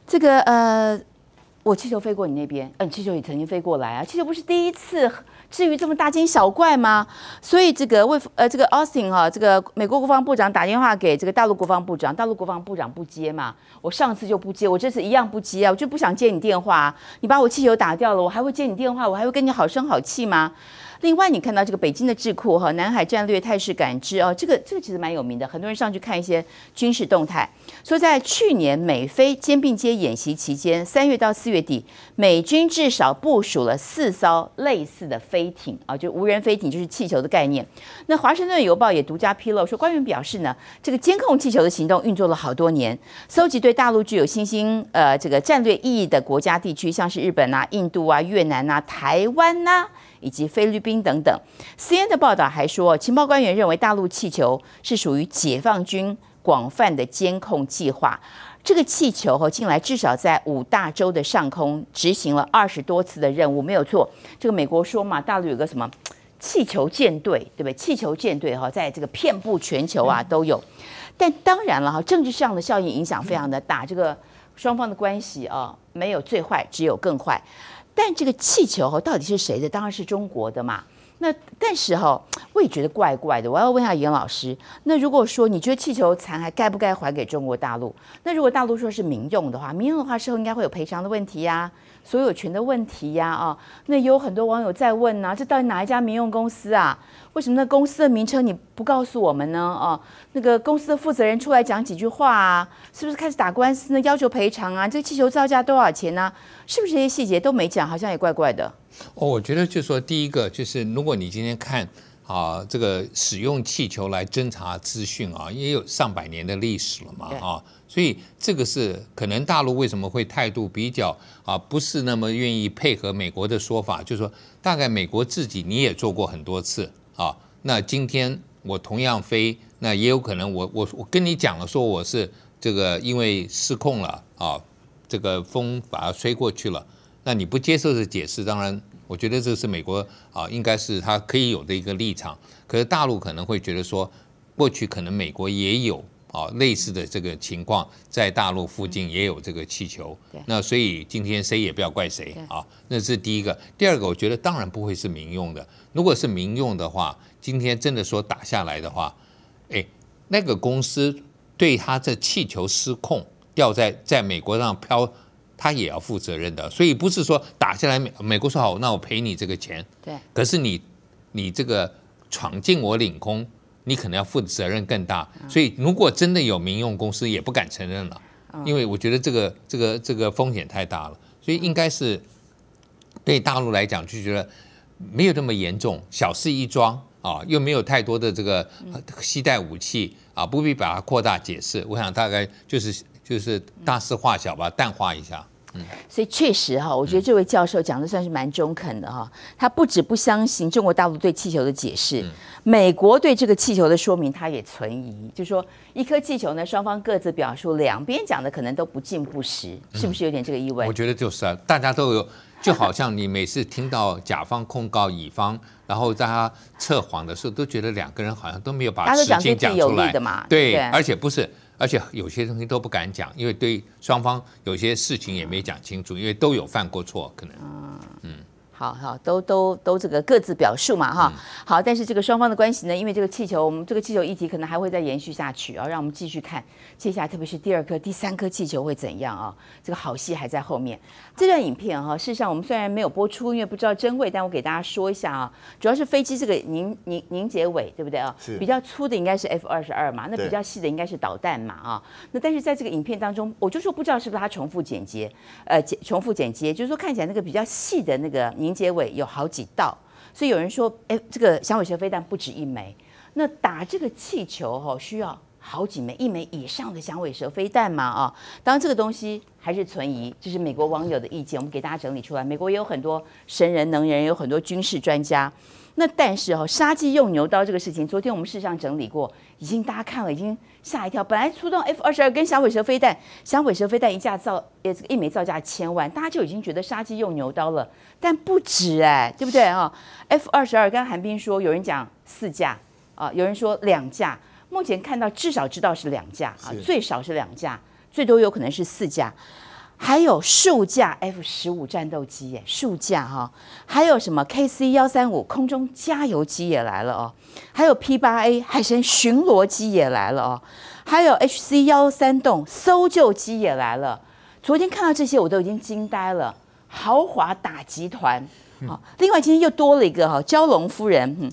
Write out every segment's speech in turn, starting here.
这个我气球飞过你那边，气球也曾经飞过来啊，气球不是第一次，至于这么大惊小怪吗？所以这个这个 Austin 哈，这个美国国防部长打电话给这个大陆国防部长，大陆国防部长不接嘛，我上次就不接，我这次一样不接啊，我就不想接你电话啊，你把我气球打掉了，我还会接你电话，我还会跟你好声好气吗？另外，你看到这个北京的智库哈，南海战略态势感知哦，这个其实蛮有名的，很多人上去看一些军事动态，说在去年美菲肩并肩演习期间，3月到4月底，美军至少部署了4艘类似的飞艇啊，就无人飞艇，就是气球的概念。那华盛顿邮报也独家披露说，官员表示呢，这个监控气球的行动运作了好多年，搜集对大陆具有新兴这个战略意义的国家地区，像是日本啊、印度啊、越南啊、台湾啊。以及菲律宾等等。CNN 的报道还说，情报官员认为大陆气球是属于解放军广泛的监控计划。这个气球近来至少在5大洲的上空执行了20多次的任务，没有错。这个美国说嘛，大陆有个什么气球舰队，对不对？气球舰队在这个遍布全球啊都有。但当然了政治上的效应影响非常的大。这个双方的关系没有最坏，只有更坏。但这个气球到底是谁的？当然是中国的嘛。那但是我也觉得怪怪的。我要问一下严老师，那如果说你觉得气球残骸该不该还给中国大陆？那如果大陆说是民用的话，民用的话事后应该会有赔偿的问题呀，所有权的问题呀那也有很多网友在问这到底哪一家民用公司啊？为什么那公司的名称你不告诉我们呢？那个公司的负责人出来讲几句话啊，是不是开始打官司呢？要求赔偿啊？这个气球造价多少钱呢？是不是这些细节都没讲？好像也怪怪的。 我觉得就是说，第一个就是，如果你今天看这个使用气球来侦查资讯也有上百年的历史了嘛所以这个是可能大陆为什么会态度比较不是那么愿意配合美国的说法，就是说大概美国自己你也做过很多次那今天我同样飞，那也有可能我跟你讲了说我是这个因为失控了这个风把它吹过去了。那你不接受这解释，当然，我觉得这是美国应该是他可以有的一个立场。可是大陆可能会觉得说，过去可能美国也有类似的这个情况，在大陆附近也有这个气球。那所以今天谁也不要怪谁那是第一个。第二个，我觉得当然不会是民用的。如果是民用的话，今天真的说打下来的话，那个公司对他这气球失控掉在美国上飘。他也要负责任的，所以不是说打下来，美国说好，那我赔你这个钱。 对。 可是你这个闯进我领空，你可能要负的责任更大。所以如果真的有民用公司，也不敢承认了，因为我觉得这个风险太大了。所以应该是对大陆来讲就觉得没有那么严重，小事一桩又没有太多的这个携带武器不必把它扩大解释。我想大概就是大事化小吧，淡化一下。 所以确实我觉得这位教授讲的算是蛮中肯的他不止不相信中国大陆对气球的解释，美国对这个气球的说明他也存疑，就说一颗气球呢，双方各自表述，两边讲的可能都不尽不实，是不是有点这个意味？ 我觉得就是大家都有，就好像你每次听到甲方控告乙方，然后在他测谎的时候，都觉得两个人好像都没有把实情讲出来，对，而且不是。而且有些东西都不敢讲，因为对双方有些事情也没讲清楚，因为都有犯过错，可能。 好，都这个各自表述嘛好，但是这个双方的关系呢，因为这个气球，我们这个气球议题可能还会再延续下去让我们继续看接下来，特别是第2颗、第3颗气球会怎样这个好戏还在后面。这段影片事实上我们虽然没有播出，因为不知道真伪，但我给大家说一下主要是飞机这个凝结尾，对不对比较粗的应该是 F-22嘛，那比较细的应该是导弹嘛那但是在这个影片当中，我就说不知道是不是它重复剪接，就是说看起来那个比较细的那个凝结尾有好几道，所以有人说，这个响尾蛇飞弹不止1枚，那打这个气球需要好几枚，1枚以上的响尾蛇飞弹嘛当然这个东西还是存疑，这是美国网友的意见，我们给大家整理出来。美国也有很多神人能人，也有很多军事专家。那但是杀鸡用牛刀这个事情，昨天我们事实上整理过，已经大家看了已经吓一跳。本来出动 F-22跟响尾蛇飞弹一架1枚造价1000万，大家就已经觉得杀鸡用牛刀了，但不止对不对F-22刚刚韩冰说，有人讲4架有人说2架，目前看到至少知道是2架最少是2架，最多有可能是4架。 还有数架 F-15战斗机耶，数架哈，还有什么 KC-135空中加油机也来了哦，还有 P-8A 海神巡逻机也来了哦，还有 HC-113搜救机也来了。昨天看到这些，我都已经惊呆了。豪华打击团，另外今天又多了一个哈，蛟龙夫人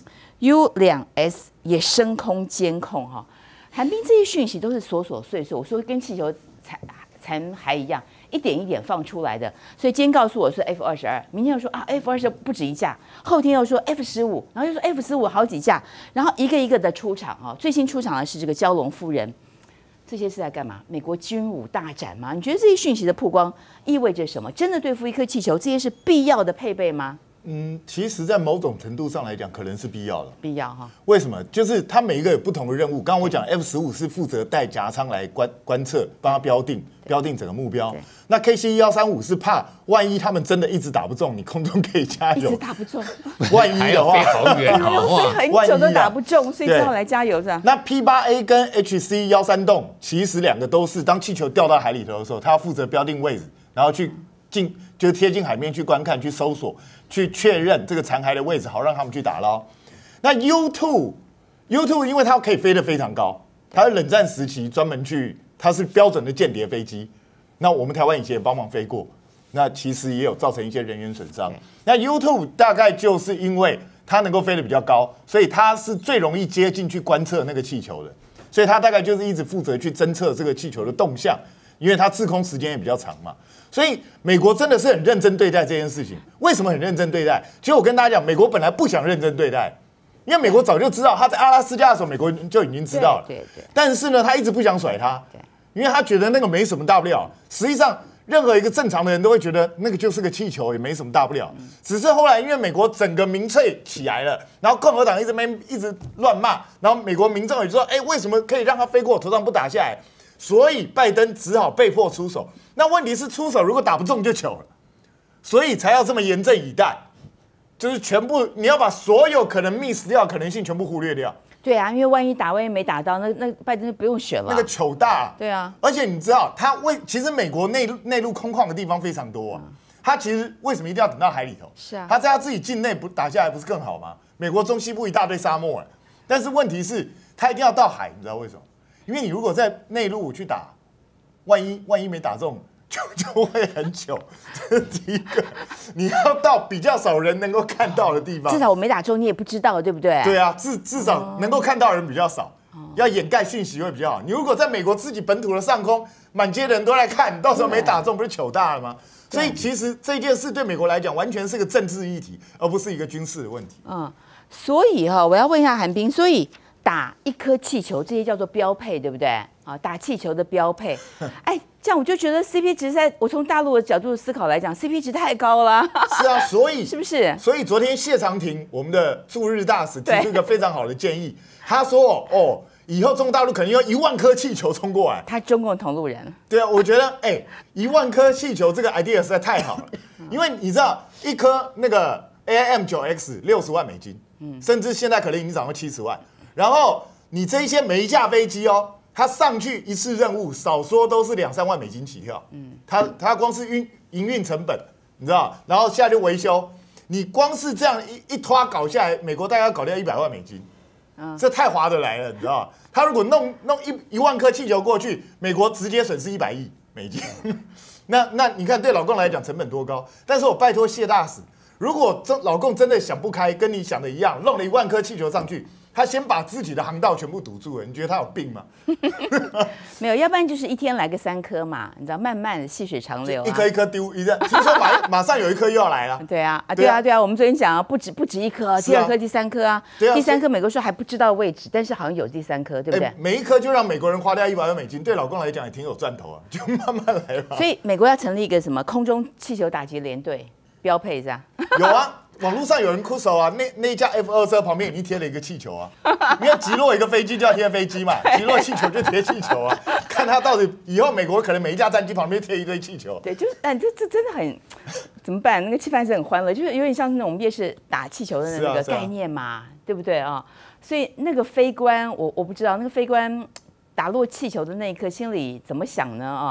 ，U2S 也升空监控哈。韩冰这些讯息都是琐琐碎碎，我说跟气球残骸一样，一点一点放出来的。所以今天告诉我是 F-22，明天又说啊 F-22不止一架，后天又说 F-15，然后又说 F-15好几架，然后一个一个的出场啊。最新出场的是这个蛟龙夫人。这些是在干嘛？美国军武大展吗？你觉得这些讯息的曝光意味着什么？真的对付一颗气球，这些是必要的配备吗？ 其实，在某种程度上来讲，可能是必要的。 必要哈？ 为什么？就是它每一个有不同的任务。刚刚我讲 F-15是负责带夹舱来观测，帮它标定整个目标。那 KC-135是怕万一他们真的一直打不中，你空中可以加油。 一直打不中， 万一的话， 飞好远飞很久都打不中，所以只好来加油是吧？ 那 P-8A 跟 HC-113其实两个都是，当气球掉到海里头的时候，它要负责标定位置，然后去就是贴近海面去观看、去搜索、去确认这个残骸的位置，好让他们去打捞。那 U2 因为它可以飞得非常高，它是冷战时期专门它是标准的间谍飞机。那我们台湾以前也帮忙飞过，那其实也有造成一些人员损伤。那 U2 大概就是因为它能够飞得比较高，所以它是最容易接近去观测那个气球的，所以它大概就是一直负责去侦测这个气球的动向，因为它滞空时间也比较长嘛。所以美国真的是很认真对待这件事情。为什么很认真对待？其实我跟大家讲，美国本来不想认真对待，因为美国早就知道，他在阿拉斯加的时候，美国就已经知道了。 对。 但是呢，他一直不想甩他，因为他觉得那个没什么大不了。实际上，任何一个正常的人都会觉得那个就是个气球，也没什么大不了。只是后来因为美国整个民粹起来了，然后共和党一直乱骂，然后美国民众也说，哎，为什么可以让他飞过我头上不打下来？所以拜登只好被迫出手。那问题是出手如果打不中就糗了，所以才要这么严阵以待，就是全部你要把所有可能 miss 掉的可能性全部忽略掉。 对啊，因为万一没打到，那拜登就不用选了。 那个糗大。 对啊， 而且你知道，其实美国内陆空旷的地方非常多啊。他其实为什么一定要等到海里头？ 是啊， 他在他自己境内不打下来不是更好吗？美国中西部一大堆沙漠，但是问题是，他一定要到海，你知道为什么？因为你如果在内陆去打，万一没打中，就会很糗。这是第一个，你要到比较少人能够看到的地方。 至少我没打中，你也不知道，对不对？ 对啊，至少能够看到的人比较少，要掩盖讯息会比较好。你如果在美国自己本土的上空，满街的人都来看，你到时候没打中，不是糗大了吗？所以其实这件事对美国来讲，完全是个政治议题，而不是一个军事的问题。 所以我要问一下韩冰，所以打一颗气球，这些叫做标配，对不对？啊，打气球的标配，哎，这样我就觉得 CP 值我从大陆的角度思考来讲 ，CP 值太高了。 是啊，所以是不是？ 所以昨天谢长廷我们的驻日大使提出一个非常好的建议，他说以后中国大陆可能要1万颗气球冲过来。 他中共同路人。 对啊，我觉得1万颗气球这个 idea 实在太好了，因为你知道一颗那个 AIM-9X 60万美金，甚至现在可能已经涨到70万。然后你这一些每一架飞机它上去一次任务少说都是2-3万美金起跳，它光是营运成本，你知道，然后下来就维修，你光是这样一拖搞下来，美国大概要搞掉100万美金，这太划得来了，你知道，他如果弄1万颗气球过去，美国直接损失100亿美金，那你看对老共来讲成本多高？但是我拜托谢大使，如果老共真的想不开，跟你想的一样，弄了1万颗气球上去。他先把自己的航道全部堵住了，你觉得他有病吗？ 没有，要不然就是一天来个3颗嘛，你知道，慢慢的细水长流， 一颗一颗丢，听说马上有一颗又要来了。 对啊，我们昨天讲不止1颗，第2颗、第3颗啊，第3颗美国说还不知道位置，但是好像有第3颗，对不对？ 每一颗就让美国人花掉100万美金，对老共来讲也挺有赚头啊，就慢慢来吧。 所以美国要成立一个什么空中气球打击联队，标配这样？ 有啊。网络上有人哭手啊，那一架 F-22旁边已经贴了一个气球啊，因为击落一个飞机就要贴飞机嘛，击落气球就贴气球啊，看他到底以后美国可能每一架战机旁边贴一堆气球。 对，就是这真的很怎么办？那个气氛是很欢乐，就是有点像是那种夜市打气球的那个概念嘛，对不对啊？所以那个飞官，我不知道那个飞官打落气球的那一刻心里怎么想呢啊？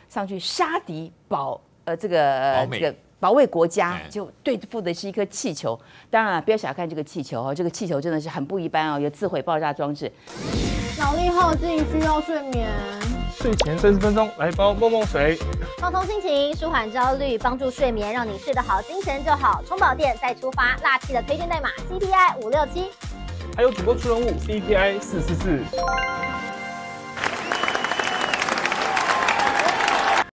上去杀敌这个保卫国家，就对付的是一颗气球。当然了，不要小看这个气球哦，这个气球真的是很不一般哦，有自毁爆炸装置。 脑力耗尽，需要睡眠。 睡前30分钟来包梦梦水， 放松心情，舒缓焦虑，帮助睡眠，让你睡得好，精神就好。充饱电再出发，辣气的推荐代码 CPI 567。 还有主播出人物 CPI 444。